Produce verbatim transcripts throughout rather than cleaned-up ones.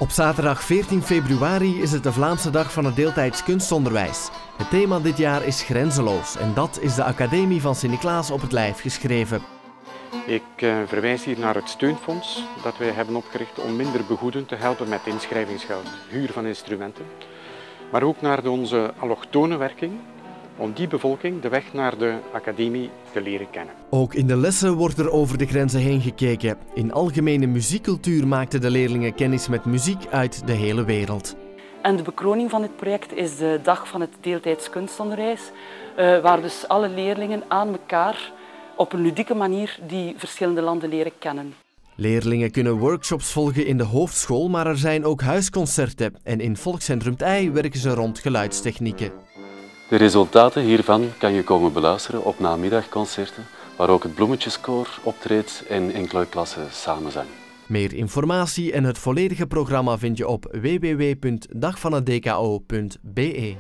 Op zaterdag veertien februari is het de Vlaamse dag van het deeltijds kunstonderwijs. Het thema dit jaar is grenzeloos en dat is de Academie van Sint-Niklaas op het lijf geschreven. Ik uh, verwijs hier naar het steunfonds dat wij hebben opgericht om minder begoeden te helpen met inschrijvingsgeld, huur van instrumenten. Maar ook naar de onze allochtone werking, om die bevolking de weg naar de academie te leren kennen. Ook in de lessen wordt er over de grenzen heen gekeken. In algemene muziekcultuur maakten de leerlingen kennis met muziek uit de hele wereld. En de bekroning van dit project is de dag van het deeltijds kunstonderwijs, uh, waar dus alle leerlingen aan elkaar op een ludieke manier die verschillende landen leren kennen. Leerlingen kunnen workshops volgen in de hoofdschool, maar er zijn ook huisconcerten en in Volkscentrum T I werken ze rond geluidstechnieken. De resultaten hiervan kan je komen beluisteren op namiddagconcerten, waar ook het Bloemetjeskoor optreedt en enkele klassen samenzang. Meer informatie en het volledige programma vind je op w w w punt dag van het d k o punt b e.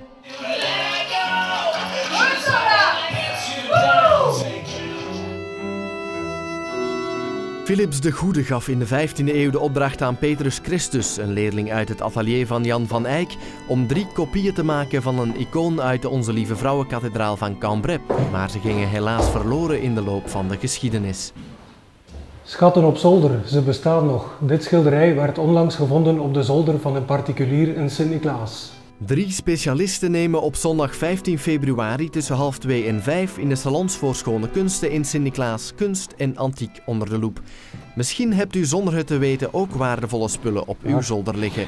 Philips de Goede gaf in de vijftiende eeuw de opdracht aan Petrus Christus, een leerling uit het atelier van Jan van Eyck, om drie kopieën te maken van een icoon uit de Onze Lieve Vrouwenkathedraal van Cambrai. Maar ze gingen helaas verloren in de loop van de geschiedenis. Schatten op zolder, ze bestaan nog. Dit schilderij werd onlangs gevonden op de zolder van een particulier in Sint-Niklaas. Drie specialisten nemen op zondag vijftien februari tussen half twee en vijf in de salons voor schone kunsten in Sint-Niklaas kunst en antiek onder de loep. Misschien hebt u zonder het te weten ook waardevolle spullen op uw zolder liggen.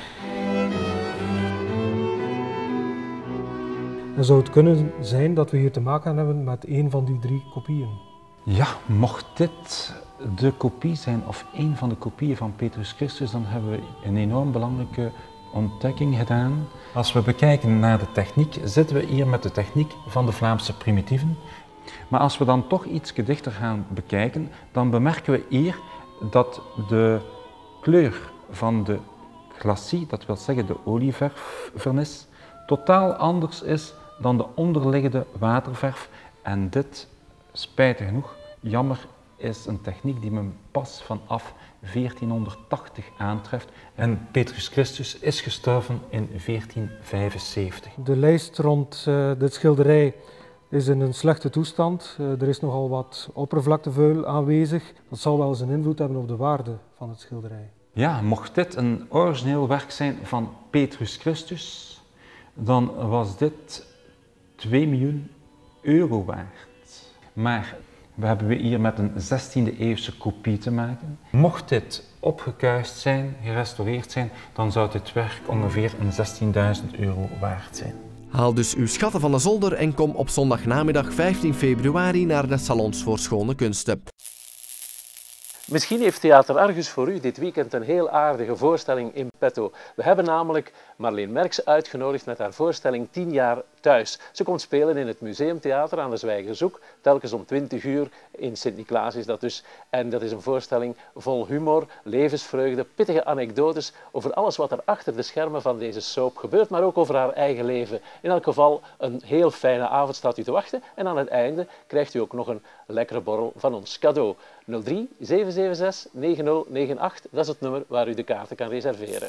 Dan zou het kunnen zijn dat we hier te maken hebben met een van die drie kopieën. Ja, mocht dit de kopie zijn of een van de kopieën van Petrus Christus, dan hebben we een enorm belangrijke ontdekking gedaan. Als we bekijken naar de techniek, zitten we hier met de techniek van de Vlaamse primitieven. Maar als we dan toch iets dichter gaan bekijken, dan bemerken we hier dat de kleur van de glacis, dat wil zeggen de olieverfvernis, totaal anders is dan de onderliggende waterverf. En dit, spijtig genoeg, jammer, is een techniek die men pas vanaf veertienhonderdtachtig aantreft. En Petrus Christus is gestorven in veertien vijfenzeventig. De lijst rond uh, dit schilderij is in een slechte toestand. Uh, er is nogal wat oppervlaktevuil aanwezig. Dat zal wel eens een invloed hebben op de waarde van het schilderij. Ja, mocht dit een origineel werk zijn van Petrus Christus, dan was dit twee miljoen euro waard. Maar we hebben hier met een zestiende eeuwse kopie te maken. Mocht dit opgekuist zijn, gerestaureerd zijn, dan zou dit werk ongeveer een zestienduizend euro waard zijn. Haal dus uw schatten van de zolder en kom op zondagnamiddag vijftien februari naar de salons voor schone kunsten. Misschien heeft Theater Argus voor u dit weekend een heel aardige voorstelling in petto. We hebben namelijk Marleen Merks uitgenodigd met haar voorstelling tien jaar thuis. Ze komt spelen in het Museumtheater aan de Zwijgershoek, telkens om twintig uur. In Sint-Niklaas is dat dus. En dat is een voorstelling vol humor, levensvreugde, pittige anekdotes over alles wat er achter de schermen van deze soap gebeurt, maar ook over haar eigen leven. In elk geval een heel fijne avond staat u te wachten en aan het einde krijgt u ook nog een lekkere borrel van ons cadeau. nul drie zeven zeven zes negen nul negen acht, dat is het nummer waar u de kaarten kan reserveren.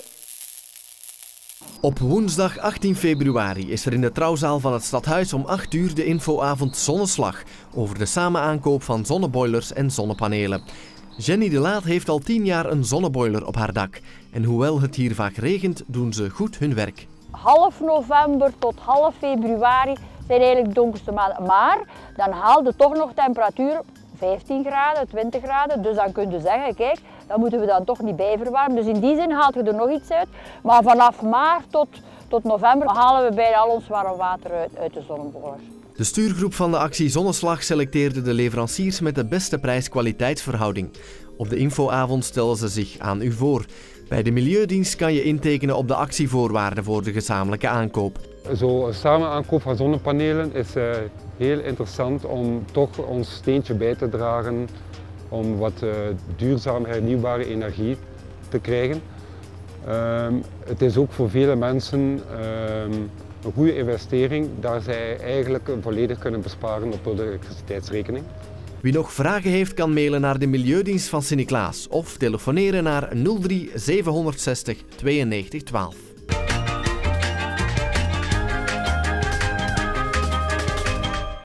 Op woensdag achttien februari is er in de trouwzaal van het Stadhuis om acht uur de infoavond Zonneslag over de samenaankoop van zonneboilers en zonnepanelen. Jenny de Laat heeft al tien jaar een zonneboiler op haar dak. En hoewel het hier vaak regent, doen ze goed hun werk. Half november tot half februari zijn eigenlijk de donkerste maanden. Maar dan haalt het toch nog temperatuur vijftien graden, twintig graden. Dus dan kun je zeggen, kijk, dan moeten we dan toch niet bijverwarmen. Dus in die zin haalt je er nog iets uit. Maar vanaf maart tot, tot november halen we bijna al ons warm water uit, uit de zonneboiler. De stuurgroep van de actie Zonneslag selecteerde de leveranciers met de beste prijs-kwaliteitsverhouding. Op de infoavond stellen ze zich aan u voor. Bij de Milieudienst kan je intekenen op de actievoorwaarden voor de gezamenlijke aankoop. Zo'n samenaankoop van zonnepanelen is uh, heel interessant om toch ons steentje bij te dragen om wat uh, duurzame hernieuwbare energie te krijgen. Um, het is ook voor vele mensen um, een goede investering, daar zij eigenlijk volledig kunnen besparen op de elektriciteitsrekening. Wie nog vragen heeft kan mailen naar de Milieudienst van Sint-Niklaas of telefoneren naar nul drie zevenhonderdzestig tweeënnegentig twaalf.